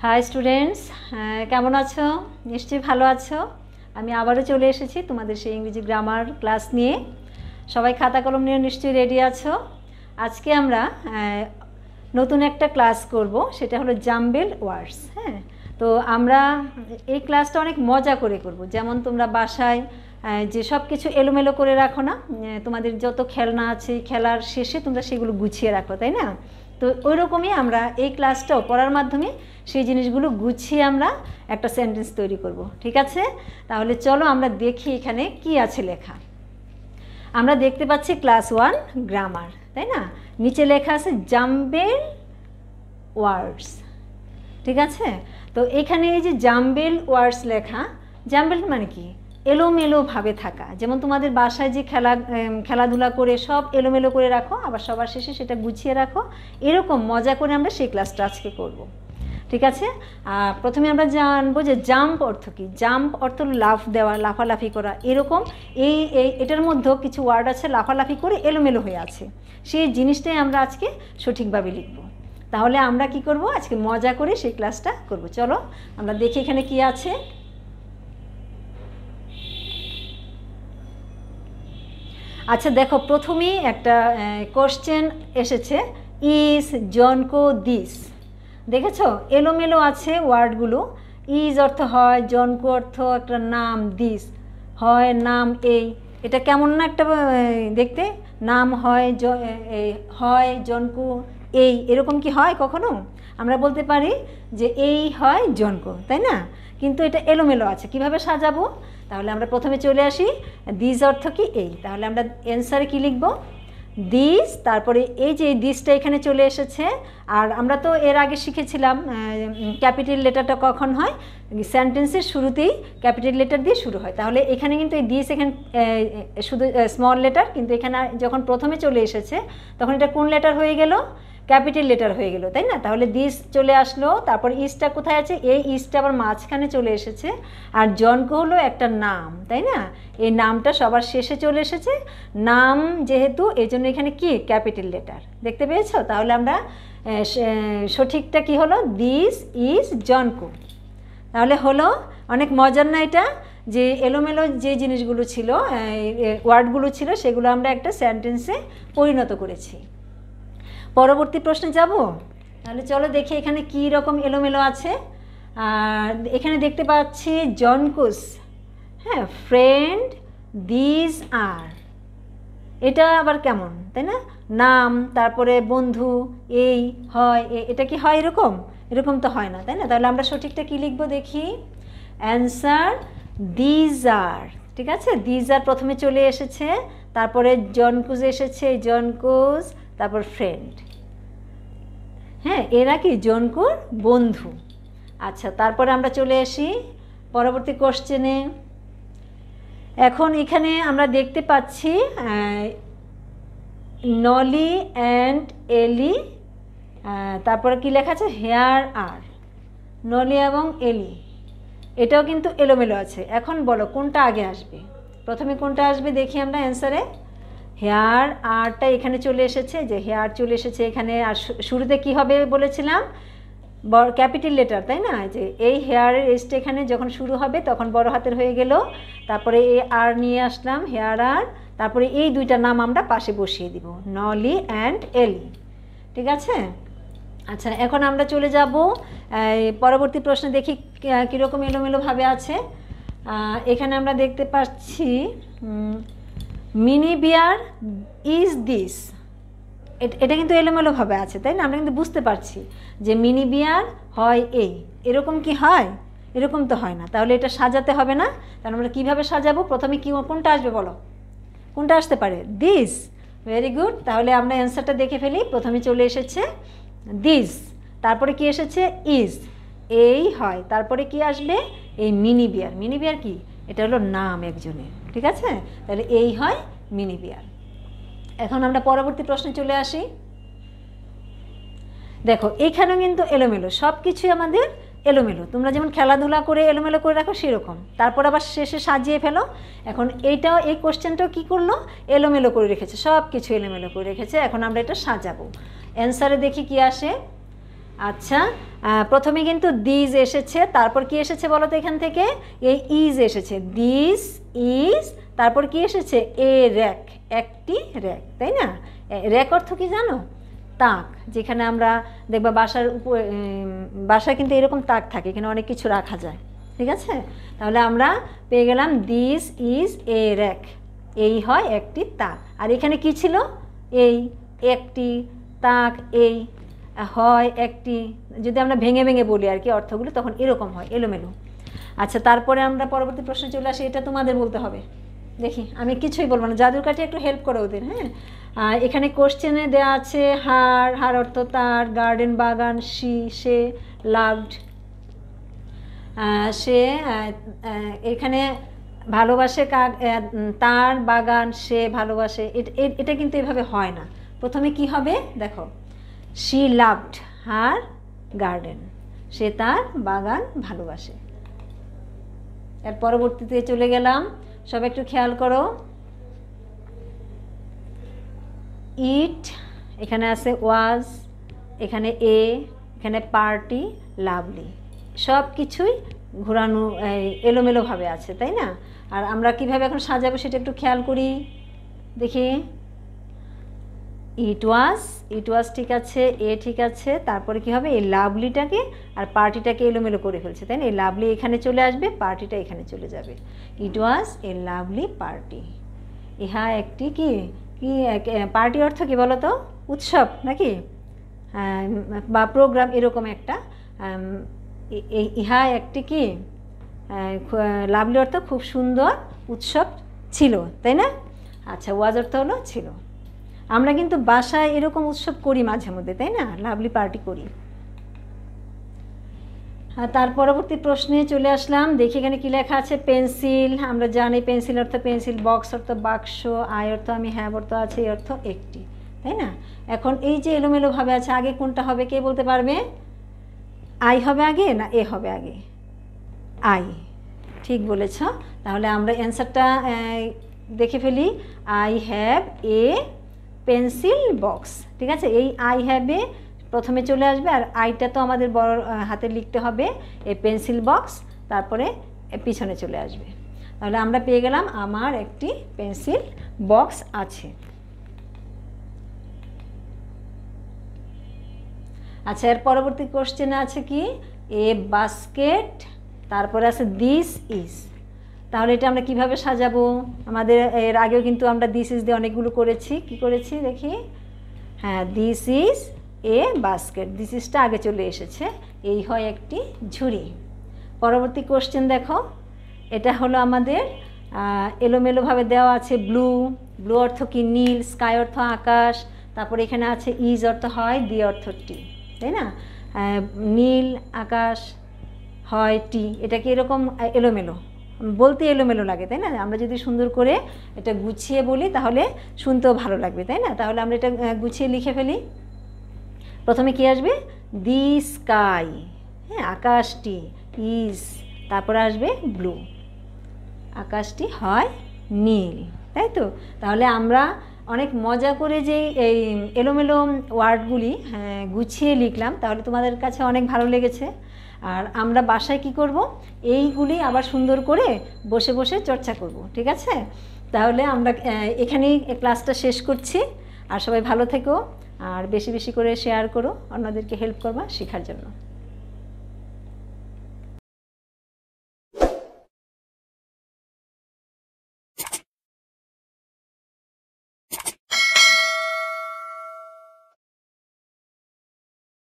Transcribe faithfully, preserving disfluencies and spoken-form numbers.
High students, কেমন আছো? নিশ্চয়ই ভালো আছো। আমি আবারও চলে এসেছি তোমাদের সেই ইংরেজি গ্রামার ক্লাস নিয়ে। সবাই খাতা কলম নিয়ে নিশ্চয়ই রেডি আছো। আজকে আমরা নতুন একটা ক্লাস করব, সেটা হলো জাম্বেল ওয়ার্ডস। হ্যাঁ, তো আমরা এই ক্লাসটা অনেক মজা করে করব। যেমন তোমরা বাসায় যে সব কিছু এলোমেলো করে রাখো না, তোমাদের যত খেলনা আছে খেলার শেষে তোমরা সেগুলো গুছিয়ে রাখো, তাই না? তো ওই রকমই আমরা এই ক্লাসটাও পড়ার মাধ্যমে সেই জিনিসগুলো গুছিয়ে আমরা একটা সেন্টেন্স তৈরি করব। ঠিক আছে, তাহলে চলো আমরা দেখি এখানে কি আছে লেখা। আমরা দেখতে পাচ্ছি ক্লাস ওয়ান গ্রামার, তাই না? নিচে লেখা আছে জাম্বেল ওয়ার্ডস। ঠিক আছে, তো এখানে এই যে জাম্বেল ওয়ার্ডস লেখা, জাম্বেল মানে কি? এলোমেলোভাবে থাকা। যেমন তোমাদের বাসায় যে খেলা খেলাধুলা করে সব এলোমেলো করে রাখো, আবার সবার শেষে সেটা গুছিয়ে রাখো, এরকম মজা করে আমরা সেই ক্লাসটা আজকে করব। ঠিক আছে, প্রথমে আমরা জানবো যে জাম্প অর্থ কী। জাম্প অর্থ লাফ দেওয়া, লাফালাফি করা। এরকম এই এটার মধ্যেও কিছু ওয়ার্ড আছে লাফালাফি করে এলোমেলো হয়ে আছে, সেই জিনিসটাই আমরা আজকে সঠিকভাবে লিখব। তাহলে আমরা কি করব? আজকে মজা করে সেই ক্লাসটা করব। চলো আমরা দেখি এখানে কি আছে। আচ্ছা দেখো, প্রথমেই একটা কোশ্চেন এসেছে, ইজ জনকো দিস। দেখেছো এলোমেলো আছে ওয়ার্ডগুলো। ইজ অর্থ হয়, জনকো অর্থ একটা নাম, দিস হয় নাম। এই এটা কেমন না একটা দেখতে, নাম হয় হয় জনকো এই, এরকম কি হয় কখনো? আমরা বলতে পারি যে এই হয় জনকো, তাই না? কিন্তু এটা এলোমেলো আছে, কিভাবে সাজাবো? তাহলে আমরা প্রথমে চলে আসি, দিস অর্থ কি? এই। তাহলে আমরা অ্যান্সারে কি লিখব? দিস, তারপরে এই যে দিসটা এখানে চলে এসেছে। আর আমরা তো এর আগে শিখেছিলাম ক্যাপিটাল লেটারটা কখন হয়, সেন্টেন্সের শুরুতেই ক্যাপিটাল লেটার দিয়ে শুরু হয়। তাহলে এখানে কিন্তু এই দিস এখানে শুধু স্মল লেটার, কিন্তু এখানে যখন প্রথমে চলে এসেছে তখন এটা কোন লেটার হয়ে গেল? ক্যাপিটাল লেটার হয়ে গেল, তাই না? তাহলে দিস চলে আসলো, তারপর ইসটা কোথায় আছে? এই ইসটা আবার মাঝখানে চলে এসেছে। আর জনকো হলো একটা নাম, তাই না? এই নামটা সবার শেষে চলে এসেছে, নাম যেহেতু, এই জন্য এখানে কি ক্যাপিটাল লেটার। দেখতে পেয়েছো? তাহলে আমরা সঠিকটা কি হলো? দিস ইজ জনকো। তাহলে হলো অনেক মজার না এটা, যে এলোমেলো যে জিনিসগুলো ছিল, ওয়ার্ডগুলো ছিল, সেগুলো আমরা একটা সেন্টেন্সে পরিণত করেছি। পরবর্তী প্রশ্নে যাব। তাহলে চলো দেখি এখানে কি রকম এলোমেলো আছে। আর এখানে দেখতে পাচ্ছি জনকোস, হ্যাঁ, ফ্রেন্ড, দিস আর। এটা আবার কেমন, তাই না? নাম, তারপরে বন্ধু, এই হয়, এটা কি হয় এরকম? এরকম তো হয় না, তাই না? তাহলে আমরা সঠিকটা কি লিখবো দেখি। Answer these are. ঠিক আছে, দিজ আর প্রথমে চলে এসেছে, তারপরে জনকোস এসেছে, জনকোস, তারপর ফ্রেন্ড। হ্যাঁ, এরা কি জনকোর বন্ধু। আচ্ছা, তারপরে আমরা চলে আসি পরবর্তী কোশ্চেনে। এখন এখানে আমরা দেখতে পাচ্ছি নলি অ্যান্ড এলি, তারপরে কি লেখা আছে? Here are. নলি এবং এলি, এটাও কিন্তু এলোমেলো আছে। এখন বলো কোনটা আগে আসবে? প্রথমে কোনটা আসবে দেখি আমরা অ্যান্সারে। হেয়ার আরটা এখানে চলে এসেছে, যে হেয়ার চলে এসেছে এখানে। আর শুরুতে কি হবে বলেছিলাম? বড় ক্যাপিটাল লেটার, তাই না? যে এই হেয়ারের এসটা এখানে যখন শুরু হবে তখন বড় হাতের হয়ে গেল, তারপরে এই আর নিয়ে আসলাম, হেয়ার আর, তারপরে এই দুইটা নাম আমরা পাশে বসিয়ে দিব, নলি অ্যান্ড এলি। ঠিক আছে, আচ্ছা এখন আমরা চলে যাব পরবর্তী প্রশ্নে, দেখি কীরকম এলোমেলোভাবে আছে। এখানে আমরা দেখতে পাচ্ছি মিনি বিয়ার ইজ দিস। এটা কিন্তু এলোমেলোভাবে আছে, তাই না? আমরা কিন্তু বুঝতে পারছি যে মিনি বিয়ার হয় এই, এরকম কি হয়? এরকম তো হয় না। তাহলে এটা সাজাতে হবে না। তাহলে আমরা কীভাবে সাজাবো? প্রথমে কি কোনটা আসবে বলো? কোনটা আসতে পারে? দিস। ভেরি গুড, তাহলে আমরা অ্যান্সারটা দেখে ফেলি। প্রথমে চলে এসেছে দিস, তারপরে কি এসেছে? ইজ, এই হয়, তারপরে কি আসবে? এই মিনি বিয়ার। মিনি বিয়ার কি? এটা হলো নাম একজনের। ঠিক আছে, তাহলে এই হয় মিনি বিয়ার। এখন আমরা পরবর্তী প্রশ্নে চলে আসি। দেখো এখানেও কিন্তু এলোমেলো, সব কিছুই আমাদের এলোমেলো। তোমরা যেমন খেলাধুলা করে এলোমেলো করে রাখো সেরকম, তারপর আবার শেষে সাজিয়ে ফেলো। এখন এইটাও, এই কোশ্চেনটাও কী করলো? এলোমেলো করে রেখেছে, সব কিছু এলোমেলো করে রেখেছে। এখন আমরা এটা সাজাবো। অ্যান্সারে দেখি কি আসে। আচ্ছা, প্রথমে কিন্তু দিস এসেছে, তারপর কি এসেছে বলো তো এখান থেকে? এই ইজ এসেছে, দিস ইজ, তারপর কি এসেছে? এ র্যাক, একটি র্যাক, তাই না? র্যাক অর্থ কি জানো? তাক, যেখানে আমরা দেখবা বাসার উপর, বাসায় কিন্তু এরকম তাক থাকে, এখানে অনেক কিছু রাখা যায়, ঠিক আছে? তাহলে আমরা পেয়ে গেলাম দিস ইজ এ র্যাক, এই হয় একটি তাক। আর এখানে কি ছিল? এই একটি তাক, এই হয় একটি, যদি আমরা ভেঙে ভেঙে বলি আর কি অর্থগুলো, তখন এরকম হয় এলোমেলো। আচ্ছা, তারপরে আমরা পরবর্তী প্রশ্নে চলে আসি, এটা তোমাদের বলতে হবে। দেখি, আমি কিছুই বলবো না, জাদুর কাঠি একটু হেল্প করো ওদের। হ্যাঁ, এখানে কোশ্চেনে দেওয়া আছে হার, হার অর্থ তার, গার্ডেন বাগান, সি সে, লাভড সে, এখানে ভালোবাসে তার বাগান, সে ভালোবাসে, এটা কিন্তু এভাবে হয় না। প্রথমে কি হবে দেখো, শি লাভড হার গার্ডেন, সে তার বাগান ভালোবাসে। এর পরবর্তীতে চলে গেলাম, সব একটু খেয়াল করো। ইট, এখানে আছে ওয়াজ, এখানে এ, এখানে পার্টি, লাভলি, সব কিছুই ঘোরানো এলোমেলোভাবে আছে, তাই না? আর আমরা কিভাবে এখন সাজাবো সেটা একটু খেয়াল করি, দেখি। ইট ওয়াজ, ইট ওয়াজ ঠিক আছে, এ ঠিক আছে, তারপরে কি হবে? এই লাভলিটাকে আর পার্টিটাকে এলোমেলো করে ফেলছে, তাই না? এই লাভলি এখানে চলে আসবে, পার্টিটা এখানে চলে যাবে। ইট ওয়াজ এ লাভলি পার্টি, ইহা একটি কি কি পার্টি অর্থ কি বলো তো? উৎসব নাকি, বা প্রোগ্রাম, এরকম একটা। ইহা একটি কি, লাভলি অর্থ খুব সুন্দর উৎসব ছিল, তাই না? আচ্ছা, ওয়াজ অর্থ হলো ছিল। আমরা কিন্তু বাসায় এরকম উৎসব করি মাঝে মধ্যে, তাই না? লাভলি পার্টি করি। তার পরবর্তী প্রশ্নে চলে আসলাম, দেখি এখানে কি লেখা আছে। পেন্সিল, আমরা জানি পেন্সিল অর্থ পেন্সিল, বক্স অর্থ বাক্স, আই অর্থ আমি, হ্যাভ অর্থ আছে, এই অর্থ একটি, তাই না? এখন এই যে এলোমেলোভাবে আছে, আগে কোনটা হবে কে বলতে পারবে? আই হবে আগে না এ হবে আগে? আই, ঠিক বলেছ। তাহলে আমরা অ্যান্সারটা দেখে ফেলি। I have a pencil box, ঠিক আছে? এই আই হ্যাভে প্রথমে চলে আসবে, আর আইটা তো আমাদের বড় হাতে লিখতে হবে, এই পেন্সিল বক্স, তারপরে পিছনে চলে আসবে। তাহলে আমরা পেয়ে গেলাম আমার একটি পেন্সিল বক্স আছে। আচ্ছা, এর পরবর্তী কোশ্চেনে আছে কি? এ বাস্কেট, তারপরে আছে দিস ইজ। তাহলে এটা আমরা কিভাবে সাজাবো? আমাদের এর আগেও কিন্তু আমরা দিস ইজ দিয়ে অনেকগুলো করেছি। কি করেছি দেখি? হ্যাঁ, this is a basket, this ইজটা আগে চলে এসেছে, এই হয় একটি ঝুড়ি। পরবর্তী কোশ্চেন দেখো, এটা হলো আমাদের এলোমেলোভাবে দেওয়া আছে ব্লু, ব্লু অর্থ কি? নীল, স্কাই অর্থ আকাশ, তারপরে এখানে আছে ইজ অর্থ হয়, দি অর্থ টি, তাই না? নীল আকাশ হয় টি, এটা কি এরকম এলোমেলো বলতে এলোমেলো লাগে, তাই না? আমরা যদি সুন্দর করে এটা গুছিয়ে বলি তাহলে শুনতেও ভালো লাগবে, তাই না? তাহলে আমরা এটা গুছিয়ে লিখে ফেলি। প্রথমে কি আসবে? দি স্কাই, হ্যাঁ, আকাশটি, ইজ, তারপরে আসবে ব্লু, আকাশটি হয় নীল, তাই তো? তাহলে আমরা অনেক মজা করে যে এই এলোমেলো ওয়ার্ডগুলি গুছিয়ে লিখলাম, তাহলে তোমাদের কাছে অনেক ভালো লেগেছে। আর আমরা বাসায় কি করব? এইগুলি আবার সুন্দর করে বসে বসে চর্চা করব, ঠিক আছে? তাহলে আমরা এখানেই ক্লাসটা শেষ করছি। আর সবাই ভালো থেকো, আর বেশি বেশি করে শেয়ার করো, অন্যদেরকে হেল্প করবা শেখার জন্য।